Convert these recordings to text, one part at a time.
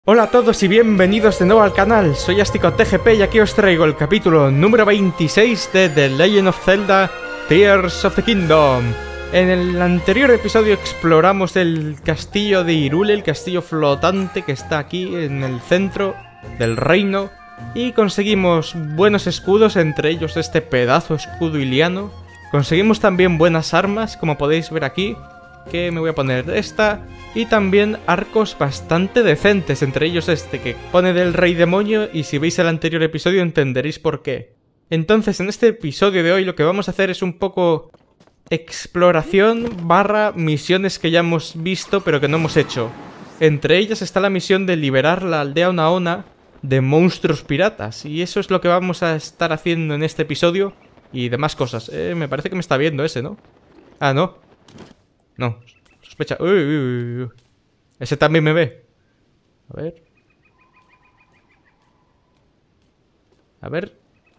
Hola a todos y bienvenidos de nuevo al canal, soy AsticoTGP y aquí os traigo el capítulo número 26 de The Legend of Zelda Tears of the Kingdom. En el anterior episodio exploramos el castillo de Hyrule, el castillo flotante que está aquí en el centro del reino, y conseguimos buenos escudos, entre ellos este pedazo escudo iliano. Conseguimos también buenas armas, como podéis ver aquí, que me voy a poner esta, y también arcos bastante decentes, entre ellos este que pone del rey demonio, y si veis el anterior episodio entenderéis por qué. Entonces en este episodio de hoy lo que vamos a hacer es un poco exploración barra misiones que ya hemos visto pero que no hemos hecho. Entre ellas está la misión de liberar la aldea Onaona de monstruos piratas, y eso es lo que vamos a estar haciendo en este episodio y demás cosas. Me parece que me está viendo ese, ¿no? Ah, no. No, sospecha. Uy, uy, uy. Ese también me ve. A ver. A ver.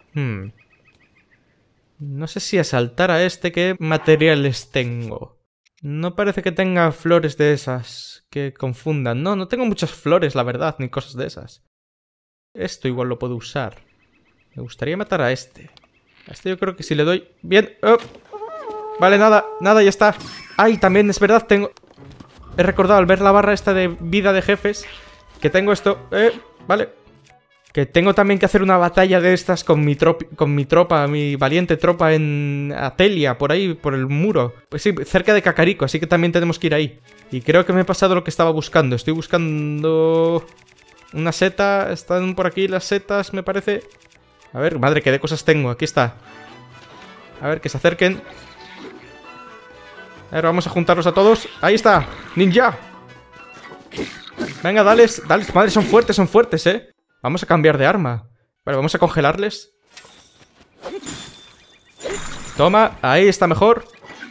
No sé si asaltar a este. ¿Qué materiales tengo? No parece que tenga flores de esas que confundan. No, no tengo muchas flores, la verdad, ni cosas de esas. Esto igual lo puedo usar. Me gustaría matar a este. A este yo creo que si le doy... Bien. Oh. Vale, nada, nada, ya está. Ay, también es verdad, tengo... He recordado al ver la barra esta de vida de jefes que tengo esto... vale. Que tengo también que hacer una batalla de estas con mi tropa, mi valiente tropa en Atelia, por ahí, por el muro. Pues sí, cerca de Kakariko, así que también tenemos que ir ahí. Y creo que me he pasado lo que estaba buscando. Estoy buscando... una seta, están por aquí las setas, me parece. A ver, madre, qué de cosas tengo, aquí está. A ver, que se acerquen. A ver, vamos a juntarlos a todos. ¡Ahí está! ¡Ninja! Venga, dales, dales. Madre, son fuertes, Vamos a cambiar de arma. Vale, vamos a congelarles. Toma, ahí está mejor.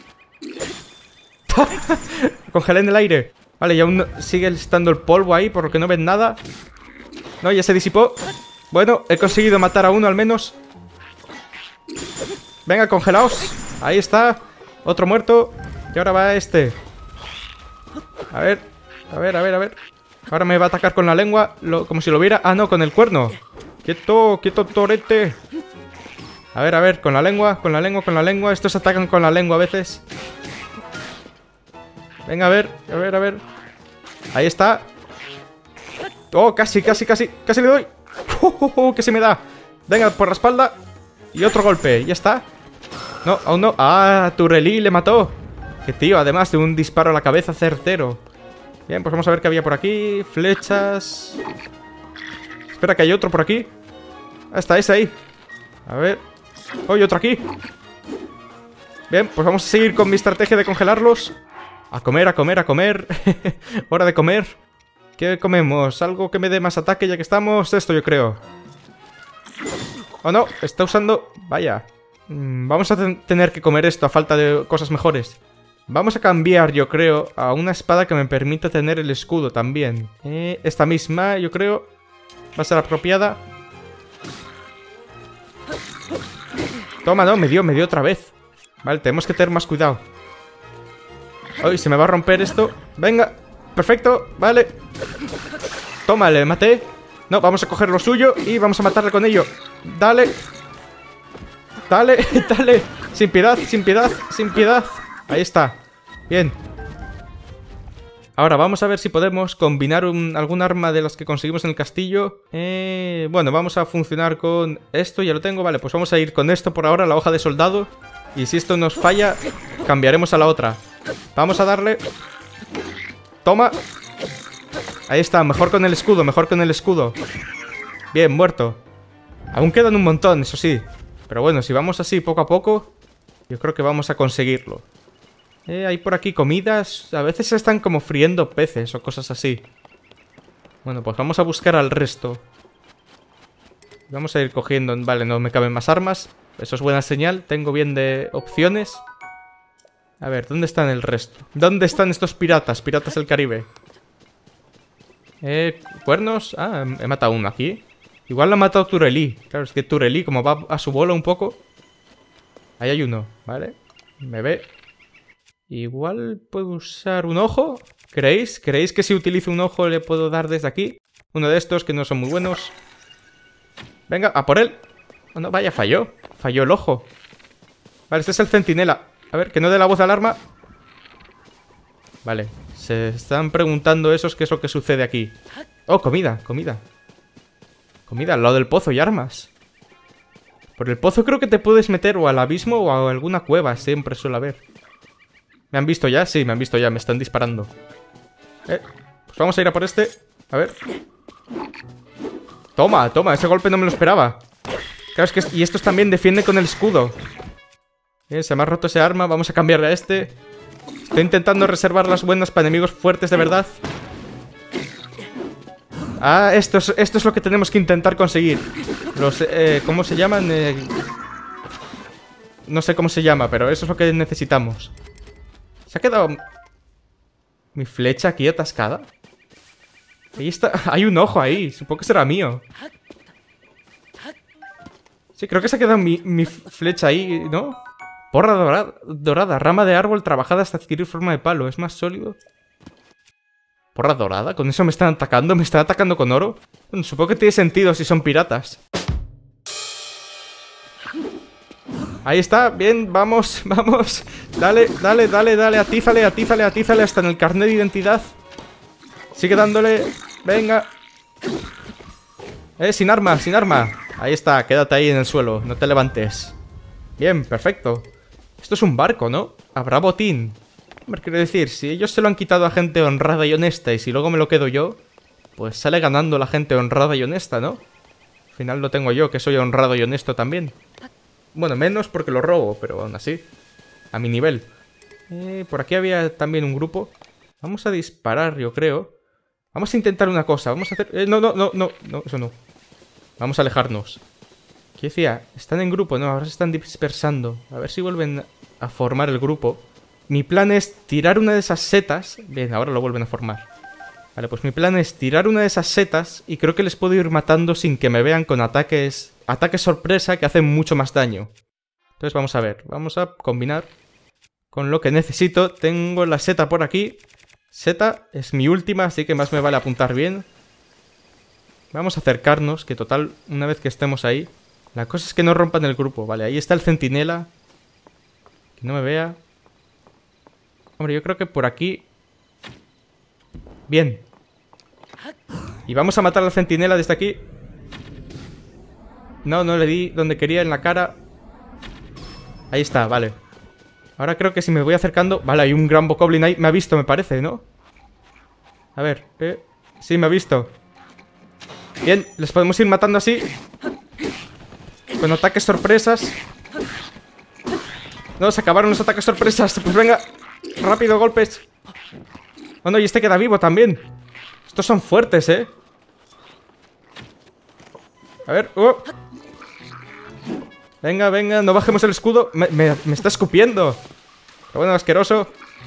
Congelé en el aire. Vale, y aún sigue estando el polvo ahí, por lo que no ven nada. No, ya se disipó. Bueno, he conseguido matar a uno al menos. Venga, congelaos. Ahí está. Otro muerto. Y ahora va este. A ver, a ver, a ver, a ver. Ahora me va a atacar con la lengua, como si lo viera. Ah, no, con el cuerno. Quieto, quieto, torete. A ver, con la lengua, con la lengua, con la lengua. Estos atacan con la lengua a veces. Venga, a ver, a ver, a ver. Ahí está. Oh, casi le doy. Que se me da. Venga, por la espalda. Y otro golpe, ya está. No, aún no. Ah, Turelí le mató. Que tío, además de un disparo a la cabeza certero. Bien, pues vamos a ver qué había por aquí. Flechas. Espera, que hay otro por aquí. Ah, está ese ahí. A ver. Oh, y otro aquí. Bien, pues vamos a seguir con mi estrategia de congelarlos. A comer, a comer, a comer. Hora de comer. ¿Qué comemos? Algo que me dé más ataque ya que estamos. Esto yo creo. Oh no, está usando... Vaya. Vamos a tener que comer esto a falta de cosas mejores. Vamos a cambiar, yo creo, a una espada que me permita tener el escudo también. Esta misma, yo creo, va a ser apropiada. Toma, no, me dio otra vez. Vale, tenemos que tener más cuidado. Ay, se me va a romper esto. Venga, perfecto, vale. Toma, le maté. No, vamos a coger lo suyo y vamos a matarle con ello. Dale. Dale, dale. Sin piedad, sin piedad, sin piedad. Ahí está. Bien. Ahora vamos a ver si podemos combinar algún arma de las que conseguimos en el castillo. Bueno, vamos a funcionar con esto. Ya lo tengo. Vale, pues vamos a ir con esto por ahora, la hoja de soldado. Y si esto nos falla, cambiaremos a la otra. Vamos a darle. Toma. Ahí está, mejor con el escudo, mejor con el escudo. Bien, muerto. Aún quedan un montón, eso sí. Pero bueno, si vamos así poco a poco, yo creo que vamos a conseguirlo. Hay por aquí comidas. A veces se están como friendo peces o cosas así. Bueno, pues vamos a buscar al resto. Vamos a ir cogiendo... Vale, no me caben más armas. Eso es buena señal. Tengo bien de opciones. A ver, ¿dónde están el resto? ¿Dónde están estos piratas? Piratas del Caribe. ¿Cuernos? Ah, he matado uno aquí. Igual lo ha matado Turelí. Claro, es que Turelí, como va a su bola un poco. Ahí hay uno, ¿vale? Me ve. Igual puedo usar un ojo. ¿Creéis? ¿Creéis que si utilizo un ojo le puedo dar desde aquí? Uno de estos que no son muy buenos. Venga, a por él. Oh, no, vaya, falló. Falló el ojo. Vale, este es el centinela. A ver, que no dé la voz de alarma. Vale, se están preguntando esos qué es lo que sucede aquí. Oh, comida, comida. Comida al lado del pozo y armas. Por el pozo creo que te puedes meter o al abismo o a alguna cueva. Siempre suele haber. ¿Me han visto ya? Sí, me han visto ya. Me están disparando. Pues vamos a ir a por este. A ver. Toma, toma. Ese golpe no me lo esperaba. Claro, es que... Y estos también defienden con el escudo. Se me ha roto ese arma. Vamos a cambiarle a este. Estoy intentando reservar las buenas para enemigos fuertes de verdad. Ah, esto es lo que tenemos que intentar conseguir. Los, ¿cómo se llaman? No sé cómo se llama, pero eso es lo que necesitamos. ¿Se ha quedado mi flecha aquí atascada? Ahí está, hay un ojo ahí, supongo que será mío. Sí, creo que se ha quedado mi flecha ahí, ¿no? Porra dorada, rama de árbol trabajada hasta adquirir forma de palo. Es más sólido. Porra dorada, ¿con eso me están atacando? ¿Me están atacando con oro? Bueno, supongo que tiene sentido si son piratas. Ahí está, bien, vamos, vamos. Dale, dale, dale, dale, atízale, atízale, atízale hasta en el carnet de identidad. Sigue dándole, venga. Sin arma, sin arma. Ahí está, quédate ahí en el suelo, no te levantes. Bien, perfecto. Esto es un barco, ¿no? Habrá botín. Hombre, quiero decir, si ellos se lo han quitado a gente honrada y honesta y si luego me lo quedo yo, pues sale ganando la gente honrada y honesta, ¿no? Al final lo tengo yo, que soy honrado y honesto también. Bueno, menos porque lo robo, pero aún así, a mi nivel. Por aquí había también un grupo. Vamos a disparar, yo creo. Vamos a intentar una cosa, vamos a hacer... no, eso no. Vamos a alejarnos. ¿Qué decía? Están en grupo, no, ahora se están dispersando. A ver si vuelven a formar el grupo. Mi plan es tirar una de esas setas. Bien, ahora lo vuelven a formar. Vale, pues mi plan es tirar una de esas setas y creo que les puedo ir matando sin que me vean con ataques sorpresa que hacen mucho más daño. Entonces vamos a ver, vamos a combinar con lo que necesito. Tengo la seta por aquí. Seta es mi última, así que más me vale apuntar bien. Vamos a acercarnos, que total, una vez que estemos ahí... La cosa es que no rompan el grupo, vale, ahí está el centinela. Que no me vea. Hombre, yo creo que por aquí... Bien. Y vamos a matar al centinela desde aquí. No, no le di donde quería, en la cara. Ahí está, vale. Ahora creo que si me voy acercando... Vale, hay un gran bokoblin ahí. Me ha visto, me parece, ¿no? A ver, sí, me ha visto. Bien, les podemos ir matando así. Con ataques sorpresas. No, se acabaron los ataques sorpresas. Pues venga, rápido, golpes. Oh no, y este queda vivo también. Estos son fuertes, A ver, venga, venga, no bajemos el escudo. Me está escupiendo. Pero bueno, asqueroso.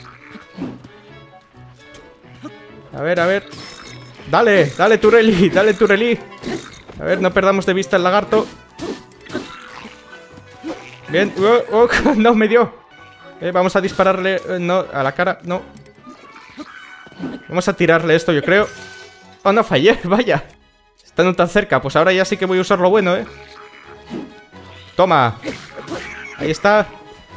A ver. Dale, dale, Tureli, dale, Tureli. A ver, no perdamos de vista el lagarto. Bien, no, me dio. Vamos a dispararle, no, a la cara, no. Vamos a tirarle esto, yo creo. Oh, no, fallé, vaya. Estando tan cerca, pues ahora ya sí que voy a usar lo bueno, Toma. Ahí está.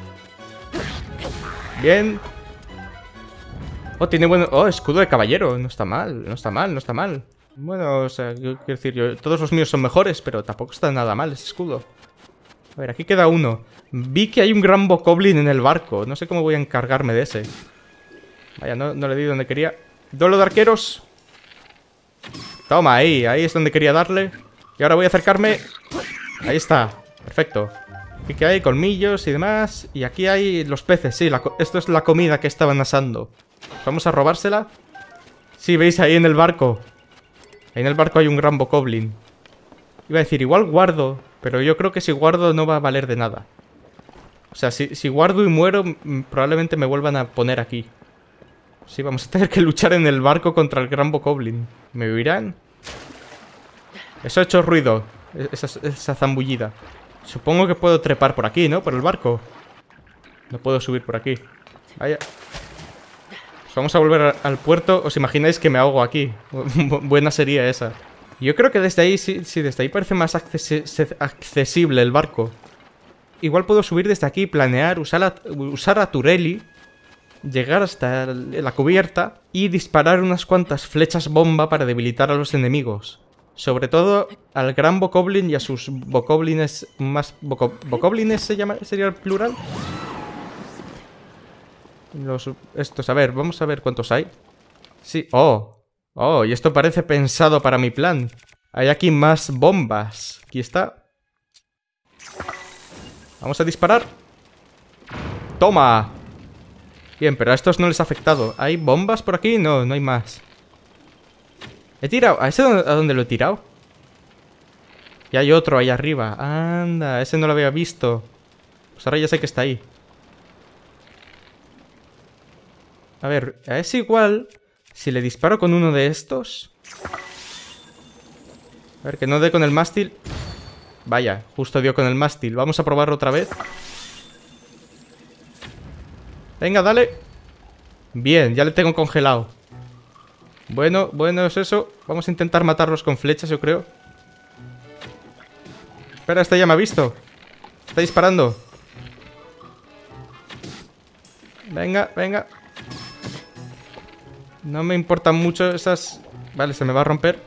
Bien. Oh, tiene bueno... Oh, escudo de caballero. No está mal, no está mal, no está mal. Bueno, o sea, yo quiero decir, todos los míos son mejores, pero tampoco está nada mal ese escudo. A ver, aquí queda uno. Vi que hay un gran bokoblin en el barco. No sé cómo voy a encargarme de ese. Vaya, no le di donde quería. Duelo de arqueros. Toma, ahí es donde quería darle. Y ahora voy a acercarme. Ahí está, perfecto. Aquí que hay colmillos y demás. Y aquí hay los peces, sí, esto es la comida que estaban asando. Vamos a robársela. Sí, veis ahí en el barco. Ahí en el barco hay un gran bokoblin. Iba a decir, igual guardo, pero yo creo que si guardo no va a valer de nada. O sea, si guardo y muero, probablemente me vuelvan a poner aquí. Sí, vamos a tener que luchar en el barco contra el gran bokoblin. ¿Me oirán? Eso ha hecho ruido, esa zambullida. Supongo que puedo trepar por aquí, ¿no? Por el barco. No puedo subir por aquí. Vaya. Pues vamos a volver al puerto. ¿Os imagináis que me ahogo aquí? Buena sería esa. Yo creo que desde ahí, sí, desde ahí parece más accesible el barco. Igual puedo subir desde aquí, planear, usar a Turelli, llegar hasta la cubierta y disparar unas cuantas flechas bomba para debilitar a los enemigos. Sobre todo al gran Bokoblin y a sus Bokoblines más... ¿Bokoblines sería el plural? Estos, a ver, vamos a ver cuántos hay. Sí, oh, y esto parece pensado para mi plan. Hay aquí más bombas. Aquí está. Vamos a disparar. ¡Toma! Bien, pero a estos no les ha afectado. ¿Hay bombas por aquí? No, no hay más. He tirado... ¿A ese a dónde lo he tirado? Y hay otro ahí arriba. Anda, ese no lo había visto. Pues ahora ya sé que está ahí. A ver, a ese igual... Si le disparo con uno de estos... A ver, que no dé con el mástil. Vaya, justo dio con el mástil. Vamos a probarlo otra vez. Venga, dale. Bien, ya le tengo congelado. Bueno, es eso. Vamos a intentar matarlos con flechas, yo creo. Espera, este ya me ha visto. Está disparando. Venga, venga. No me importan mucho esas... Vale, se me va a romper.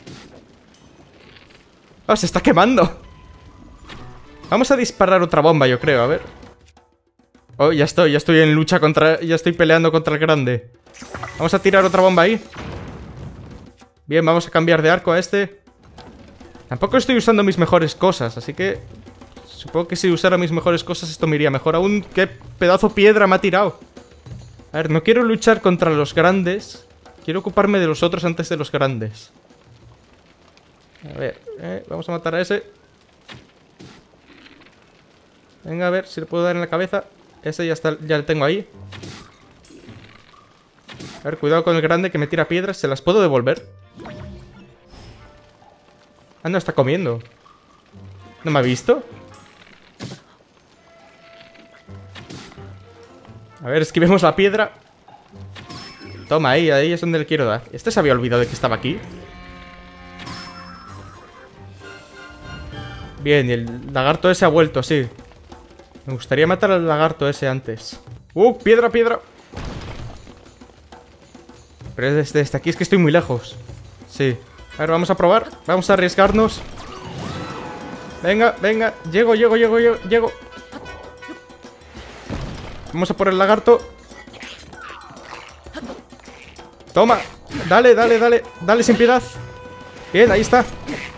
¡Oh, se está quemando! Vamos a disparar otra bomba, yo creo, a ver. Oh, ya estoy en lucha contra... Ya estoy peleando contra el grande. Vamos a tirar otra bomba ahí. Bien, vamos a cambiar de arco a este. Tampoco estoy usando mis mejores cosas, así que... Supongo que si usara mis mejores cosas esto me iría mejor aún. ¡Qué pedazo piedra me ha tirado! A ver, no quiero luchar contra los grandes. Quiero ocuparme de los otros antes de los grandes. A ver, vamos a matar a ese. Venga, a ver si le puedo dar en la cabeza. Ese ya está, ya le tengo ahí. A ver, cuidado con el grande que me tira piedras. ¿Se las puedo devolver? Ah, no, está comiendo. ¿No me ha visto? A ver, esquivemos la piedra. Toma, ahí es donde le quiero dar. Este se había olvidado de que estaba aquí. Bien, y el lagarto ese ha vuelto, sí. Me gustaría matar al lagarto ese antes. Piedra, piedra. Pero desde aquí es que estoy muy lejos. Sí. A ver, vamos a probar. Vamos a arriesgarnos. Venga, venga. Llego. Vamos a por el lagarto. Toma. Dale. Dale sin piedad. Bien, ahí está.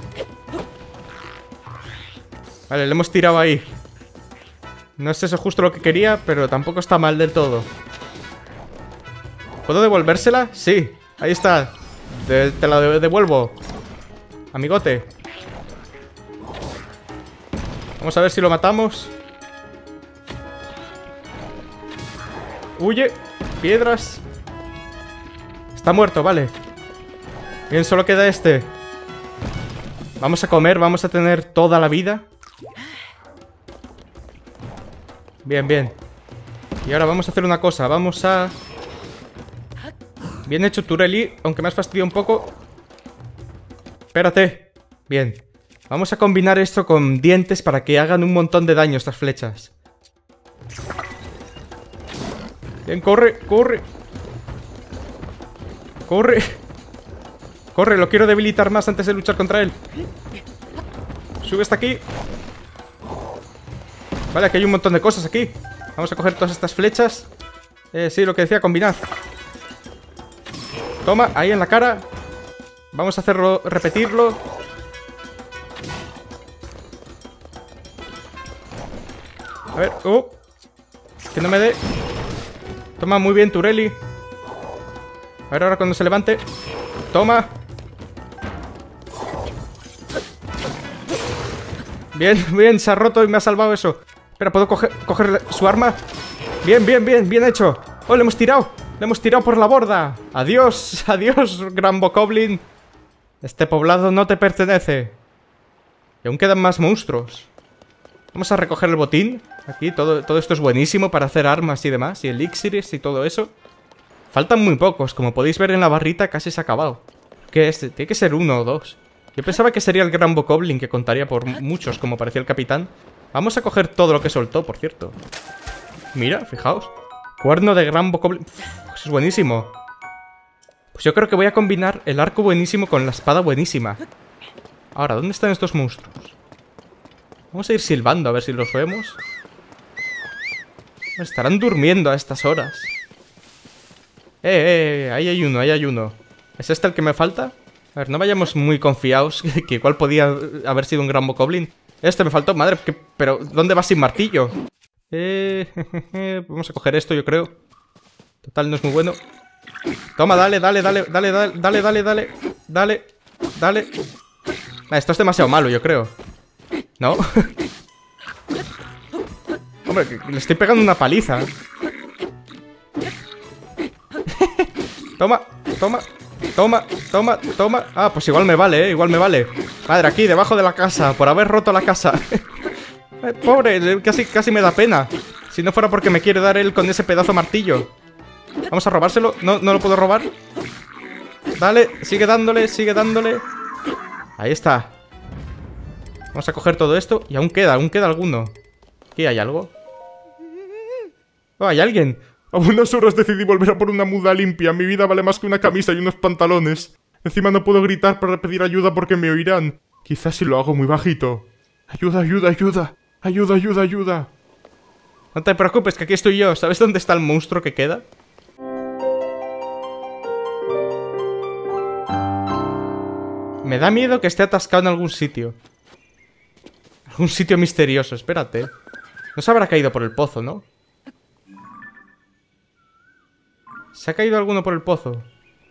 Vale, le hemos tirado ahí. No es eso justo lo que quería, pero tampoco está mal del todo. ¿Puedo devolvérsela? Sí, ahí está. Te la devuelvo, amigote. Vamos a ver si lo matamos. Huye. Piedras. Está muerto, vale. Bien, solo queda este. Vamos a comer, vamos a tener toda la vida. Bien, bien. Y ahora vamos a hacer una cosa. Vamos a... Bien hecho, Turelli, aunque me has fastidiado un poco. Espérate. Bien. Vamos a combinar esto con dientes para que hagan un montón de daño estas flechas. Bien, corre. Corre, lo quiero debilitar más antes de luchar contra él. Sube hasta aquí. Vale, aquí hay un montón de cosas aquí. Vamos a coger todas estas flechas. Sí, lo que decía, combinar. Toma, ahí en la cara. Vamos a hacerlo, repetirlo. A ver, que no me dé. Toma, muy bien, Turelli. A ver, ahora cuando se levante. Toma. Bien, se ha roto y me ha salvado eso. Espera, ¿puedo coger su arma? Bien hecho. Oh, le hemos tirado por la borda. Adiós, gran Bokoblin. Este poblado no te pertenece. Y aún quedan más monstruos. Vamos a recoger el botín. Aquí todo esto es buenísimo para hacer armas y demás. Y elixires y todo eso. Faltan muy pocos, como podéis ver en la barrita casi se ha acabado. ¿Qué es? Tiene que ser 1 o 2. Yo pensaba que sería el gran Bokoblin, que contaría por muchos, como parecía el capitán. Vamos a coger todo lo que soltó, por cierto. Mira, fijaos. Cuerno de gran Bokoblin. Eso es buenísimo. Pues yo creo que voy a combinar el arco buenísimo con la espada buenísima. Ahora, ¿dónde están estos monstruos? Vamos a ir silbando a ver si los vemos. Estarán durmiendo a estas horas. Ahí hay uno, ahí hay uno. ¿Es este el que me falta? A ver, no vayamos muy confiados, que igual podía haber sido un gran Bokoblin. Este me faltó, madre, pero ¿dónde vas sin martillo? Vamos a coger esto, yo creo. Total, no es muy bueno. Toma, dale. Esto es demasiado malo, yo creo. ¿No? Hombre, que le estoy pegando una paliza. Toma. Ah, pues igual me vale, igual me vale. Madre, aquí, debajo de la casa, por haber roto la casa. Pobre, casi me da pena. Si no fuera porque me quiere dar él con ese pedazo de martillo. Vamos a robárselo. No lo puedo robar. Dale, sigue dándole. Ahí está. Vamos a coger todo esto. Y aún queda alguno. ¿Aquí hay algo? Oh, hay alguien. A unas horas decidí volver a por una muda limpia. Mi vida vale más que una camisa y unos pantalones. Encima no puedo gritar para pedir ayuda porque me oirán. Quizás si lo hago muy bajito. Ayuda. No te preocupes, que aquí estoy yo. ¿Sabes dónde está el monstruo que queda? Me da miedo que esté atascado en algún sitio. Algún sitio misterioso, espérate. No se habrá caído por el pozo, ¿no? ¿Se ha caído alguno por el pozo?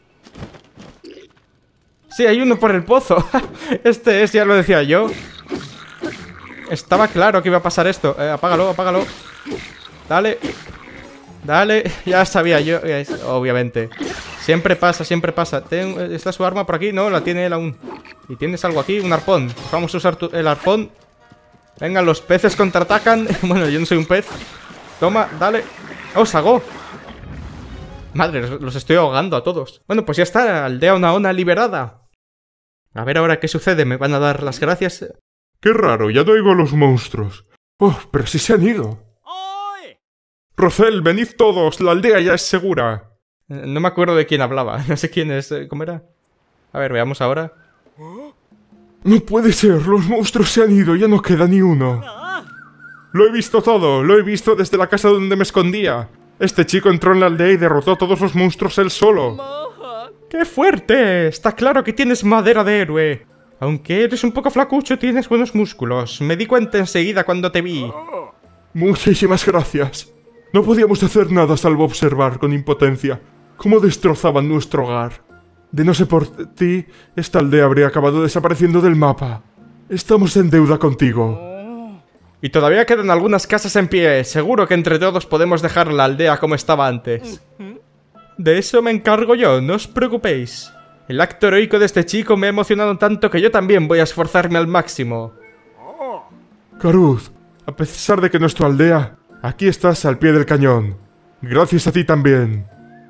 Sí, hay uno por el pozo. Este es, ya lo decía yo. Estaba claro que iba a pasar esto. Apágalo. Dale. Ya sabía yo, obviamente. Siempre pasa. ¿Está su arma por aquí? No, la tiene él aún. ¿Y tienes algo aquí? Un arpón. Vamos a usar el arpón. Venga, los peces contraatacan. Bueno, yo no soy un pez. Toma, dale. ¡Oh, se ahogó! Madre, los estoy ahogando a todos. Bueno, pues ya está, aldea Onaona liberada. A ver ahora qué sucede, ¿me van a dar las gracias? Qué raro, ya no oigo a los monstruos. Oh, pero si se han ido. Rosel, venid todos, la aldea ya es segura. No me acuerdo de quién hablaba, no sé quién es, ¿cómo era? A ver, veamos ahora. No puede ser, los monstruos se han ido, ya no queda ni uno. Lo he visto todo, lo he visto desde la casa donde me escondía. Este chico entró en la aldea y derrotó a todos los monstruos él solo. ¡Qué fuerte! Está claro que tienes madera de héroe. Aunque eres un poco flacucho, tienes buenos músculos. Me di cuenta enseguida cuando te vi. Muchísimas gracias. No podíamos hacer nada salvo observar con impotencia cómo destrozaban nuestro hogar. De no ser por ti, esta aldea habría acabado desapareciendo del mapa. Estamos en deuda contigo. Y todavía quedan algunas casas en pie. Seguro que entre todos podemos dejar la aldea como estaba antes. De eso me encargo yo, no os preocupéis. El acto heroico de este chico me ha emocionado tanto que yo también voy a esforzarme al máximo. Karuz, a pesar de que no es tu aldea, aquí estás al pie del cañón. Gracias a ti también.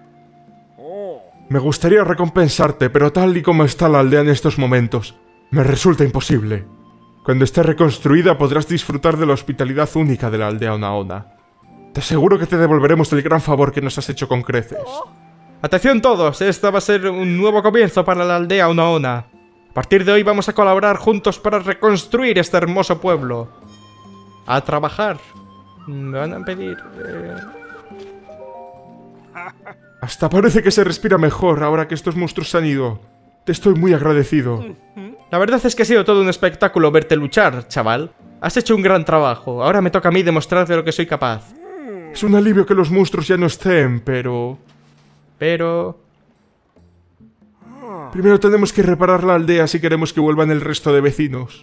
Me gustaría recompensarte, pero tal y como está la aldea en estos momentos, me resulta imposible. Cuando esté reconstruida podrás disfrutar de la hospitalidad única de la aldea Onaona. Te aseguro que te devolveremos el gran favor que nos has hecho con creces. ¡Atención todos! Esta va a ser un nuevo comienzo para la aldea Onaona. A partir de hoy vamos a colaborar juntos para reconstruir este hermoso pueblo. A trabajar. Me van a pedir... Hasta parece que se respira mejor ahora que estos monstruos se han ido. Te estoy muy agradecido. La verdad es que ha sido todo un espectáculo verte luchar, chaval. Has hecho un gran trabajo. Ahora me toca a mí demostrar de lo que soy capaz. Es un alivio que los monstruos ya no estén, pero... Primero tenemos que reparar la aldea si queremos que vuelvan el resto de vecinos.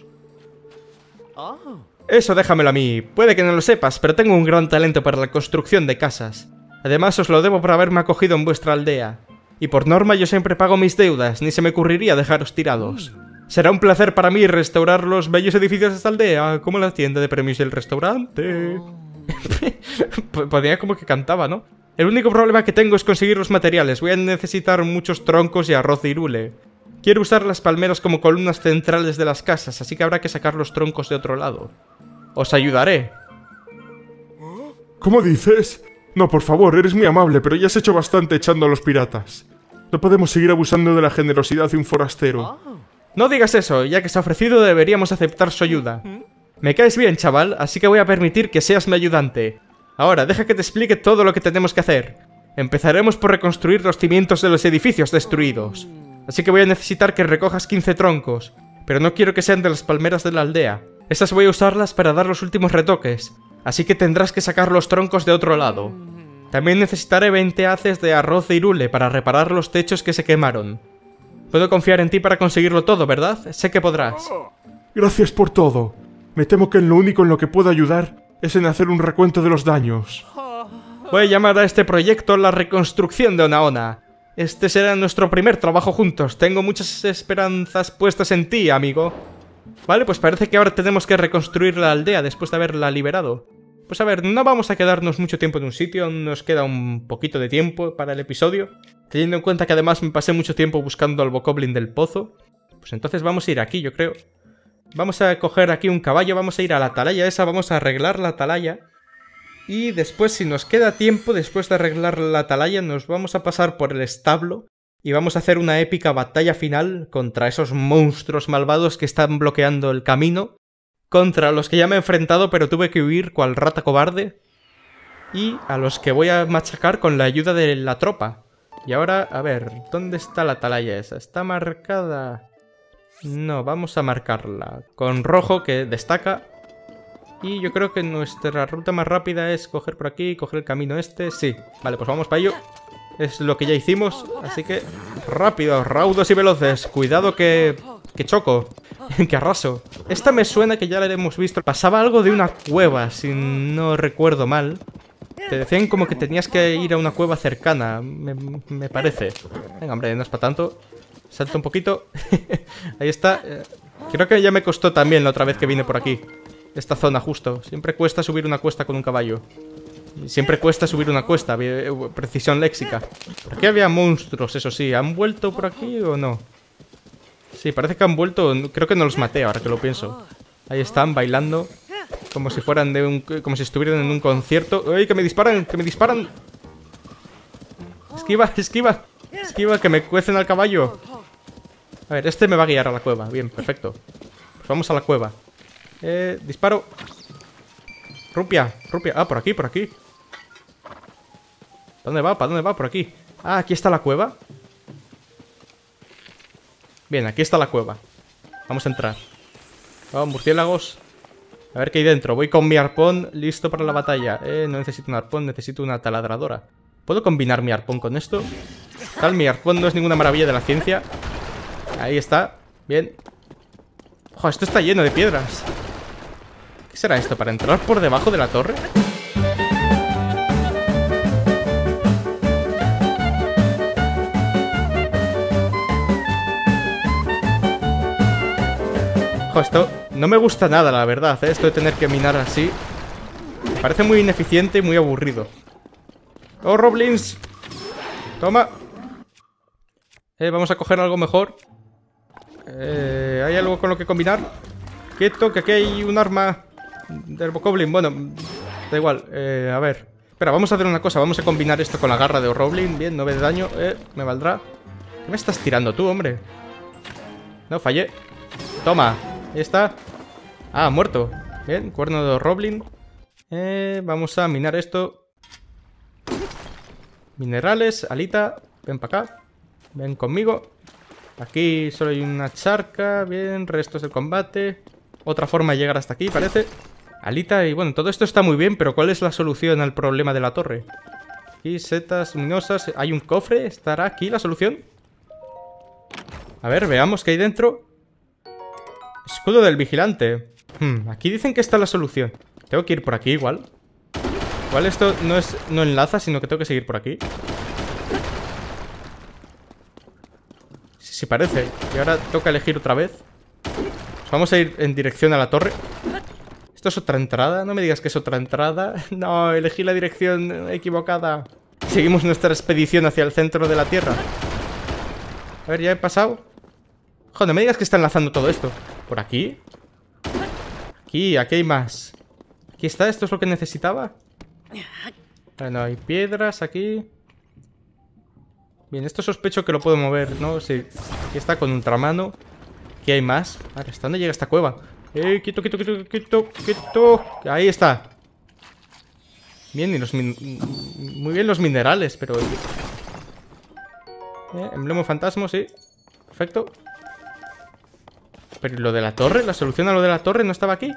Eso déjamelo a mí. Puede que no lo sepas, pero tengo un gran talento para la construcción de casas. Además os lo debo por haberme acogido en vuestra aldea. Y por norma yo siempre pago mis deudas, ni se me ocurriría dejaros tirados. Será un placer para mí restaurar los bellos edificios de esta aldea, como la tienda de premios y el restaurante. Podría como que cantaba, ¿no? El único problema que tengo es conseguir los materiales. Voy a necesitar muchos troncos y arroz de irule. Quiero usar las palmeras como columnas centrales de las casas, así que habrá que sacar los troncos de otro lado. Os ayudaré. ¿Cómo dices? No, por favor, eres muy amable, pero ya has hecho bastante echando a los piratas. No podemos seguir abusando de la generosidad de un forastero. No digas eso, ya que se ha ofrecido deberíamos aceptar su ayuda. Me caes bien, chaval, así que voy a permitir que seas mi ayudante. Ahora, deja que te explique todo lo que tenemos que hacer. Empezaremos por reconstruir los cimientos de los edificios destruidos. Así que voy a necesitar que recojas 15 troncos, pero no quiero que sean de las palmeras de la aldea. Estas voy a usarlas para dar los últimos retoques, así que tendrás que sacar los troncos de otro lado. También necesitaré 20 haces de arroz de irule para reparar los techos que se quemaron. Puedo confiar en ti para conseguirlo todo, ¿verdad? Sé que podrás. Gracias por todo. Me temo que lo único en lo que puedo ayudar es en hacer un recuento de los daños. Voy a llamar a este proyecto la reconstrucción de Onaona. Este será nuestro primer trabajo juntos. Tengo muchas esperanzas puestas en ti, amigo. Vale, pues parece que ahora tenemos que reconstruir la aldea después de haberla liberado. Pues a ver, no vamos a quedarnos mucho tiempo en un sitio. Nos queda un poquito de tiempo para el episodio. Teniendo en cuenta que además me pasé mucho tiempo buscando al bokoblin del pozo. Pues entonces vamos a ir aquí, yo creo. Vamos a coger aquí un caballo, vamos a ir a la atalaya esa, vamos a arreglar la atalaya. Y después, si nos queda tiempo, después de arreglar la atalaya, nos vamos a pasar por el establo y vamos a hacer una épica batalla final contra esos monstruos malvados que están bloqueando el camino, contra los que ya me he enfrentado pero tuve que huir cual rata cobarde, y a los que voy a machacar con la ayuda de la tropa. Y ahora, a ver, ¿dónde está la atalaya esa? ¿Está marcada? No, vamos a marcarla con rojo, que destaca. Y yo creo que nuestra ruta más rápida es coger por aquí, coger el camino este. Sí, vale, pues vamos para ello. Es lo que ya hicimos, así que rápido, raudos y veloces. Cuidado que choco, que arraso. Esta me suena que ya la hemos visto. Pasaba algo de una cueva, si no recuerdo mal. Te decían como que tenías que ir a una cueva cercana, me parece. Venga, hombre, no es para tanto. Salto un poquito. Ahí está. Creo que ya me costó también la otra vez que vine por aquí. Esta zona justo. Siempre cuesta subir una cuesta con un caballo. Siempre cuesta subir una cuesta. Precisión léxica. Por aquí había monstruos, eso sí. ¿Han vuelto por aquí o no? Sí, parece que han vuelto. Creo que no los maté ahora que lo pienso. Ahí están bailando. Como si fueran de un... como si estuvieran en un concierto. ¡Ay, que me disparan! ¡Que me disparan! ¡Esquiva! ¡Esquiva! ¡Esquiva! ¡Que me cuecen al caballo! A ver, este me va a guiar a la cueva. Bien, perfecto. Pues vamos a la cueva. Disparo. Rupia, rupia. Ah, por aquí, por aquí. ¿Dónde va? ¿Para dónde va? Por aquí. Ah, aquí está la cueva. Bien, aquí está la cueva. Vamos a entrar. Vamos, murciélagos. A ver qué hay dentro. Voy con mi arpón listo para la batalla. No necesito un arpón, necesito una taladradora. ¿Puedo combinar mi arpón con esto? Tal, mi arpón no es ninguna maravilla de la ciencia. Ahí está. Bien. Ojo, esto está lleno de piedras. ¿Qué será esto? ¿Para entrar por debajo de la torre? Ojo, esto no me gusta nada, la verdad, ¿eh? Esto de tener que minar así. Me parece muy ineficiente y muy aburrido. ¡Oh, Roblins! Toma. Vamos a coger algo mejor. ¿Hay algo con lo que combinar? Quieto, que aquí hay un arma del bokoblin. Bueno, da igual. A ver. Espera, vamos a hacer una cosa. Vamos a combinar esto con la garra de Roblin. Bien, 9 de daño. Me valdrá. ¿Qué me estás tirando tú, hombre? No, fallé. Toma. Ahí está. Ah, muerto. Bien, cuerno de Roblin. Vamos a minar esto. Minerales, alita. Ven para acá. Ven conmigo. Aquí solo hay una charca. Bien, restos del combate. Otra forma de llegar hasta aquí, parece. Alita y bueno, todo esto está muy bien, pero ¿cuál es la solución al problema de la torre? Aquí, setas luminosas. ¿Hay un cofre? ¿Estará aquí la solución? A ver, veamos qué hay dentro. Escudo del vigilante. Aquí dicen que está la solución. Tengo que ir por aquí igual. Igual esto no enlaza, sino que tengo que seguir por aquí. Sí, parece. Y ahora toca elegir otra vez. Pues vamos a ir en dirección a la torre. ¿Esto es otra entrada? No me digas que es otra entrada. No, elegí la dirección equivocada. Seguimos nuestra expedición hacia el centro de la Tierra. A ver, ya he pasado. Joder, no me digas que está enlazando todo esto. ¿Por aquí? Aquí hay más. Aquí está, esto es lo que necesitaba. Bueno, hay piedras aquí. Bien, esto sospecho que lo puedo mover, ¿no? Sí, aquí está con ultramano. Aquí hay más. Vale, ¿hasta dónde llega esta cueva? Quieto, quieto, quieto, quieto, quieto. Ahí está. Bien, y muy bien los minerales, pero... emblema fantasma, sí. Perfecto. Pero ¿y lo de la torre? ¿La solución a lo de la torre no estaba aquí?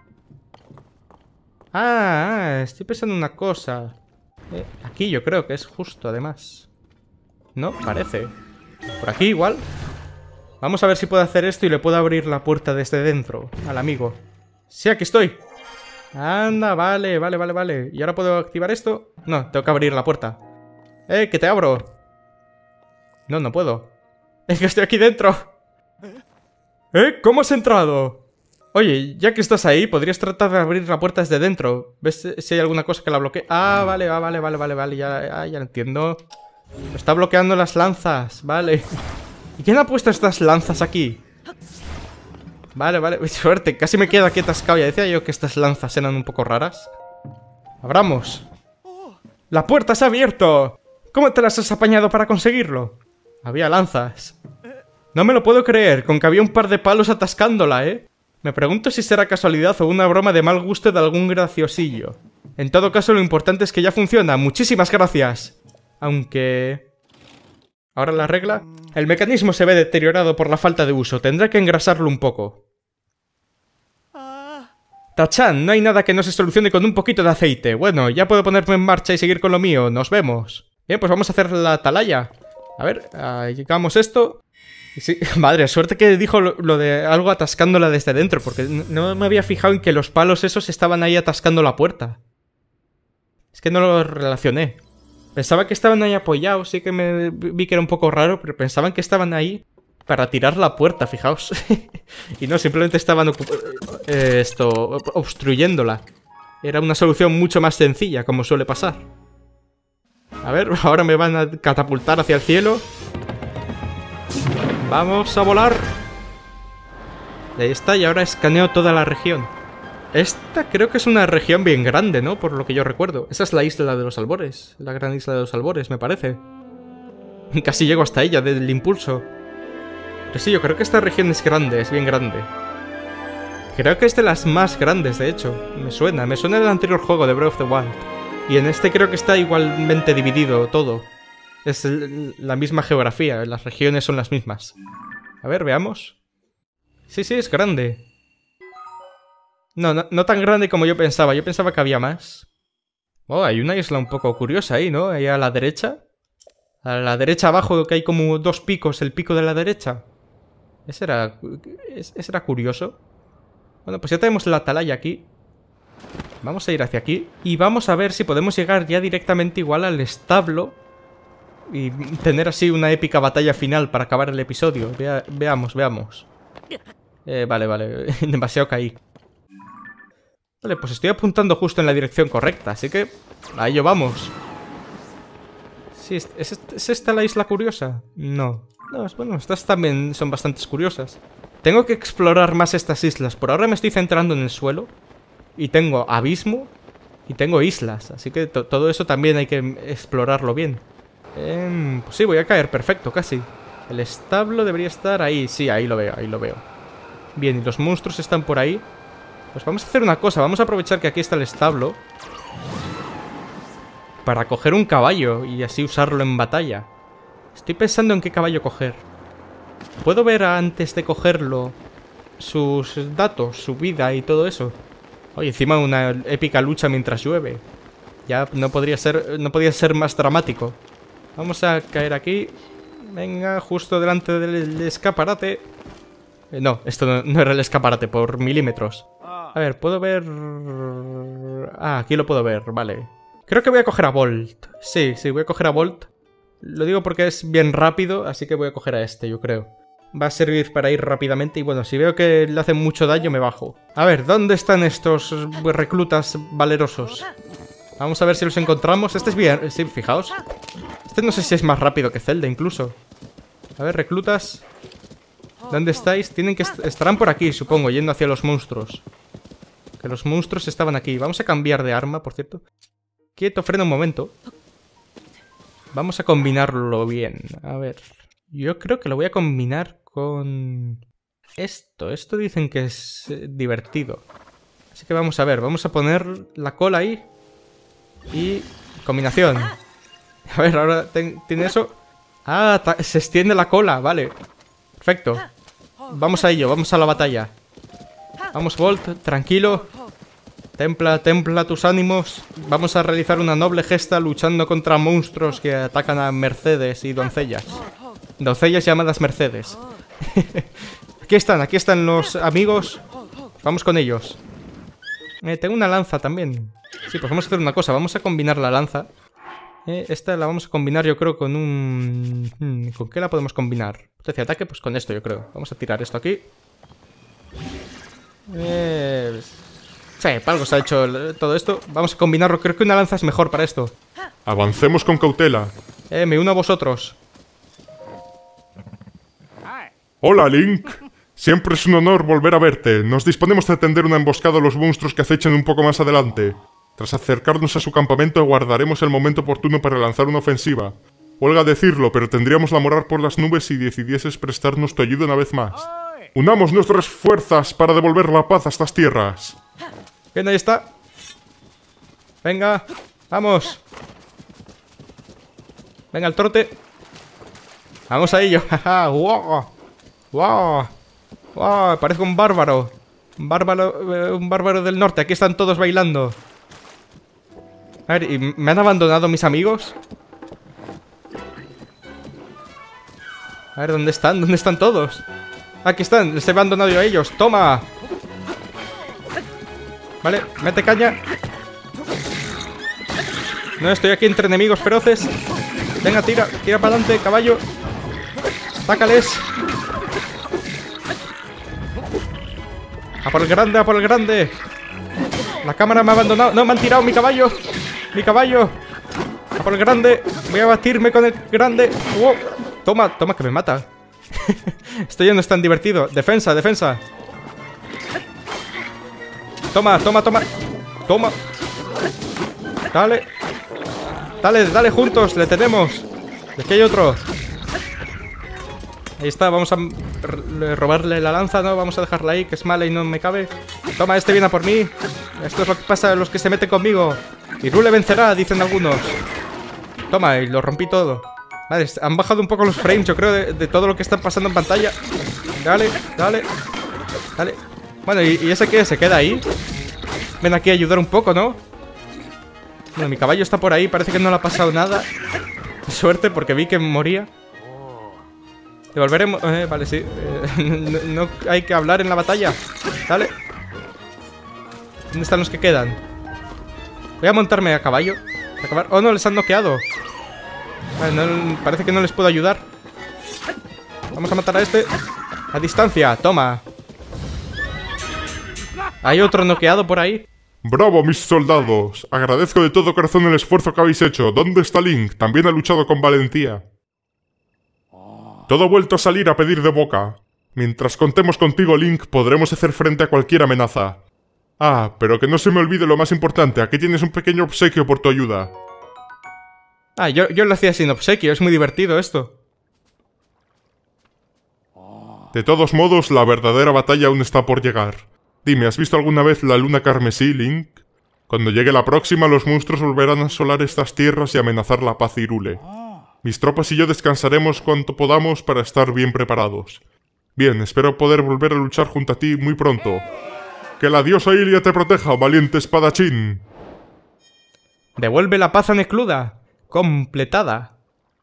Estoy pensando en una cosa. Aquí yo creo que es justo, además. No, parece. Por aquí igual. Vamos a ver si puedo hacer esto y le puedo abrir la puerta desde dentro al amigo. Sí, aquí estoy. Anda, vale. ¿Y ahora puedo activar esto? No, tengo que abrir la puerta. Que te abro. No, no puedo. Es que estoy aquí dentro. ¿Cómo has entrado? Oye, ya que estás ahí, podrías tratar de abrir la puerta desde dentro. ¿Ves si hay alguna cosa que la bloquee? Vale, ya lo entiendo. Lo está bloqueando las lanzas, vale. ¿Y quién ha puesto estas lanzas aquí? Vale, suerte, casi me quedo aquí atascado. Ya decía yo que estas lanzas eran un poco raras. Abramos. ¡La puerta se ha abierto! ¿Cómo te las has apañado para conseguirlo? Había lanzas. No me lo puedo creer, con que había un par de palos atascándola, ¿eh? Me pregunto si será casualidad o una broma de mal gusto de algún graciosillo. En todo caso, lo importante es que ya funciona. ¡Muchísimas gracias! Aunque... ¿ahora la regla? El mecanismo se ve deteriorado por la falta de uso. Tendré que engrasarlo un poco. Tachan, no hay nada que no se solucione con un poquito de aceite. Bueno, ya puedo ponerme en marcha y seguir con lo mío. Nos vemos. Bien, pues vamos a hacer la atalaya. A ver, llegamos esto. Sí, madre, suerte que dijo lo de algo atascándola desde dentro, porque no me había fijado en que los palos esos estaban ahí atascando la puerta. Es que no lo relacioné. Pensaba que estaban ahí apoyados, sí que me vi que era un poco raro, pero pensaban que estaban ahí para tirar la puerta, fijaos. Y no, simplemente estaban obstruyéndola. Era una solución mucho más sencilla, como suele pasar. A ver, ahora me van a catapultar hacia el cielo. Vamos a volar. Ahí está, y ahora escaneo toda la región. Esta creo que es una región bien grande, ¿no? Por lo que yo recuerdo. Esa es la isla de los albores. La gran isla de los albores, me parece. Casi llego hasta ella, del impulso. Pero sí, yo creo que esta región es grande, es bien grande. Creo que es de las más grandes, de hecho. Me suena del anterior juego de Breath of the Wild. Y en este creo que está igualmente dividido todo. Es la misma geografía, las regiones son las mismas. A ver, veamos. Sí, es grande. No tan grande como yo pensaba que había más. Oh, hay una isla un poco curiosa ahí, ¿no? Ahí a la derecha. A la derecha abajo que hay como dos picos, el pico de la derecha. Ese era curioso. Bueno, pues ya tenemos la atalaya aquí. Vamos a ir hacia aquí. Y vamos a ver si podemos llegar ya directamente igual al establo. Y tener así una épica batalla final para acabar el episodio. Veamos. Vale. Demasiado caí. Vale, pues estoy apuntando justo en la dirección correcta, así que a ello vamos. Sí, ¿es esta la isla curiosa? No, bueno, estas también son bastante curiosas. Tengo que explorar más estas islas. Por ahora me estoy centrando en el suelo. Y tengo abismo y tengo islas, así que todo eso también hay que explorarlo bien. Pues sí, voy a caer, perfecto, casi. El establo debería estar ahí. Sí, ahí lo veo. Bien, y los monstruos están por ahí. Pues vamos a hacer una cosa, vamos a aprovechar que aquí está el establo para coger un caballo y así usarlo en batalla. Estoy pensando en qué caballo coger. ¿Puedo ver antes de cogerlo sus datos, su vida y todo eso? Oye, encima una épica lucha mientras llueve. Ya no podía ser más dramático. Vamos a caer aquí. Venga, justo delante del escaparate. No, esto no era el escaparate, por milímetros. A ver, ¿puedo ver...? Aquí lo puedo ver, vale. Creo que voy a coger a Bolt. Sí, voy a coger a Bolt. Lo digo porque es bien rápido, así que voy a coger a este, yo creo. Va a servir para ir rápidamente y bueno, si veo que le hacen mucho daño me bajo. A ver, ¿dónde están estos reclutas valerosos? Vamos a ver si los encontramos. Este es bien, sí, fijaos. Este no sé si es más rápido que Zelda incluso. A ver, reclutas. ¿Dónde estáis? Estarán por aquí, supongo, yendo hacia los monstruos. Que los monstruos estaban aquí. Vamos a cambiar de arma, por cierto. Quieto, frena un momento. Vamos a combinarlo bien. A ver. Yo creo que lo voy a combinar con... Esto. Esto dicen que es divertido. Así que vamos a ver. Vamos a poner la cola ahí. Y... combinación. A ver, ahora tiene eso. Ah, se extiende la cola. Vale. Perfecto. Vamos a ello. Vamos a la batalla. Vamos, Volt. Tranquilo. Templa tus ánimos. Vamos a realizar una noble gesta luchando contra monstruos que atacan a Mercedes y doncellas. Doncellas llamadas Mercedes. Aquí están los amigos. Vamos con ellos. Tengo una lanza también. Sí, pues vamos a hacer una cosa. Vamos a combinar la lanza. Esta la vamos a combinar yo creo con un... ¿Con qué la podemos combinar? Potencia de ataque, pues con esto yo creo. Vamos a tirar esto aquí. Sí, para algo se ha hecho todo esto. Vamos a combinarlo. Creo que una lanza es mejor para esto. Avancemos con cautela. Me uno a vosotros. Hola, Link. Siempre es un honor volver a verte. Nos disponemos a tender una emboscada a los monstruos que acechan un poco más adelante. Tras acercarnos a su campamento, aguardaremos el momento oportuno para lanzar una ofensiva. Huelga decirlo, pero tendríamos la moral por las nubes si decidieses prestarnos tu ayuda una vez más. Unamos nuestras fuerzas para devolver la paz a estas tierras. Bien, ahí está. Venga, vamos. Venga, el trote. Vamos a ello. ¡Wow! ¡Wow! ¡Wow! Parezco un bárbaro. Un bárbaro del norte. Aquí están todos bailando. A ver, ¿y me han abandonado mis amigos? A ver, ¿dónde están? ¿Dónde están todos? Aquí están, les he abandonado yo a ellos. ¡Toma! Vale, mete caña. No, estoy aquí entre enemigos feroces. Venga, tira para adelante, caballo. Atácales. A por el grande, a por el grande. La cámara me ha abandonado. No, me han tirado mi caballo. Mi caballo. A por el grande. Voy a batirme con el grande. ¡Wow! Toma, que me mata. Esto ya no es tan divertido. Defensa, defensa. Toma. Dale juntos, le tenemos. Y aquí hay otro. Ahí está, vamos a robarle la lanza, ¿no? Vamos a dejarla ahí, que es mala y no me cabe. Toma, este viene a por mí. Esto es lo que pasa a los que se meten conmigo. Hyrule vencerá, dicen algunos. Toma, y lo rompí todo. Vale, han bajado un poco los frames, yo creo, de todo lo que está pasando en pantalla. Dale. Bueno, ¿y ese qué? ¿Se queda ahí? Ven aquí a ayudar un poco, ¿no? Bueno, mi caballo está por ahí, parece que no le ha pasado nada. Suerte, porque vi que moría. Devolveremos... vale, sí. No hay que hablar en la batalla. Dale. ¿Dónde están los que quedan? Voy a montarme a caballo. Oh, no, les han noqueado. Vale, no, parece que no les puedo ayudar. Vamos a matar a este. A distancia, toma. Hay otro noqueado por ahí. ¡Bravo, mis soldados! Agradezco de todo corazón el esfuerzo que habéis hecho. ¿Dónde está Link? También ha luchado con valentía. Todo ha vuelto a salir a pedir de boca. Mientras contemos contigo, Link, podremos hacer frente a cualquier amenaza. Ah, pero que no se me olvide lo más importante. Aquí tienes un pequeño obsequio por tu ayuda. Ah, yo lo hacía sin obsequio. Es muy divertido esto. De todos modos, la verdadera batalla aún está por llegar. Dime, ¿has visto alguna vez la luna carmesí, Link? Cuando llegue la próxima, los monstruos volverán a asolar estas tierras y amenazar la paz de Hyrule. Mis tropas y yo descansaremos cuanto podamos para estar bien preparados. Bien, espero poder volver a luchar junto a ti muy pronto. ¡Que la diosa Hylia te proteja, valiente espadachín! Devuelve la paz a Necluda. Completada.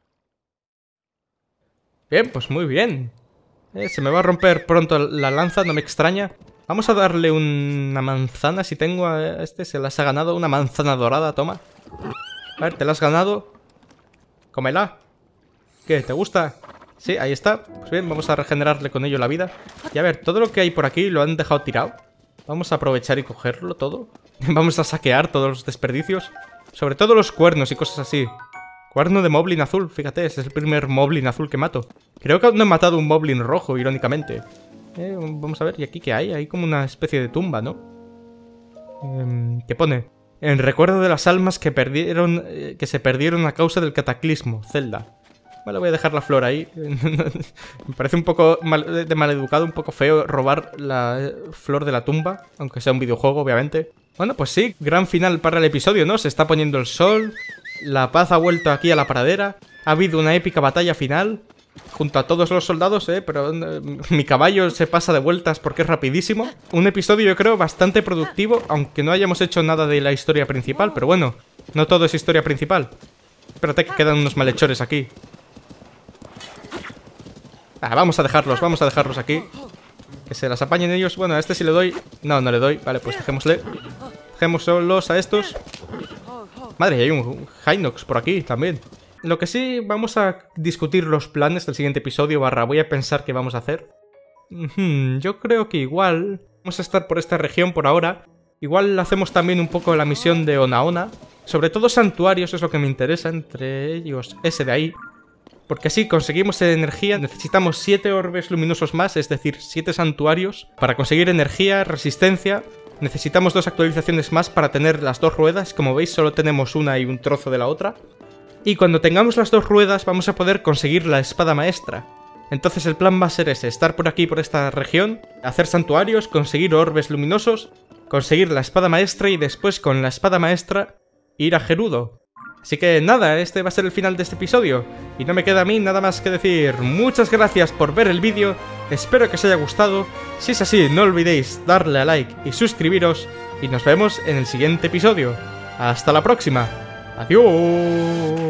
Bien, pues muy bien. Se me va a romper pronto la lanza, no me extraña. Vamos a darle una manzana. Si tengo a este, se las ha ganado. Una manzana dorada, toma. A ver, te la has ganado. Cómela. ¿Qué? ¿Te gusta? Sí, ahí está. Pues bien, vamos a regenerarle con ello la vida. Y a ver, todo lo que hay por aquí lo han dejado tirado. Vamos a aprovechar y cogerlo todo. Vamos a saquear todos los desperdicios. Sobre todo los cuernos y cosas así. Cuerno de moblin azul, fíjate, ese es el primer moblin azul que mato. Creo que aún no he matado un moblin rojo, irónicamente. Vamos a ver, ¿y aquí qué hay? Hay como una especie de tumba, ¿no? ¿Qué pone? En recuerdo de las almas que se perdieron a causa del cataclismo, Zelda. Vale, voy a dejar la flor ahí. Me parece un poco de maleducado, un poco feo robar la flor de la tumba, aunque sea un videojuego, obviamente. Bueno, pues sí, gran final para el episodio, ¿no? Se está poniendo el sol, la paz ha vuelto aquí a la pradera, ha habido una épica batalla final, junto a todos los soldados, pero mi caballo se pasa de vueltas porque es rapidísimo. Un episodio, yo creo, bastante productivo, aunque no hayamos hecho nada de la historia principal, pero bueno, no todo es historia principal. Espérate que quedan unos malhechores aquí. Vamos a dejarlos aquí. Que se las apañen ellos. Bueno, a este sí le doy. No, no le doy. Vale, pues dejémosle. Dejémoslos a estos. Madre, hay un Hinox por aquí también. Lo que sí, vamos a discutir los planes del siguiente episodio. Voy a pensar qué vamos a hacer. Yo creo que igual vamos a estar por esta región por ahora. Igual hacemos también un poco la misión de Onaona. Sobre todo santuarios es lo que me interesa. Entre ellos ese de ahí. Porque así conseguimos energía, necesitamos 7 orbes luminosos más, es decir, 7 santuarios. Para conseguir energía, resistencia, necesitamos 2 actualizaciones más para tener las 2 ruedas. Como veis, solo tenemos una y un trozo de la otra. Y cuando tengamos las 2 ruedas, vamos a poder conseguir la espada maestra. Entonces el plan va a ser ese, estar por aquí, por esta región, hacer santuarios, conseguir orbes luminosos, conseguir la espada maestra y después con la espada maestra ir a Gerudo. Así que nada, este va a ser el final de este episodio. Y no me queda a mí nada más que decir muchas gracias por ver el vídeo, espero que os haya gustado. Si es así, no olvidéis darle a like y suscribiros. Y nos vemos en el siguiente episodio. Hasta la próxima. Adiós.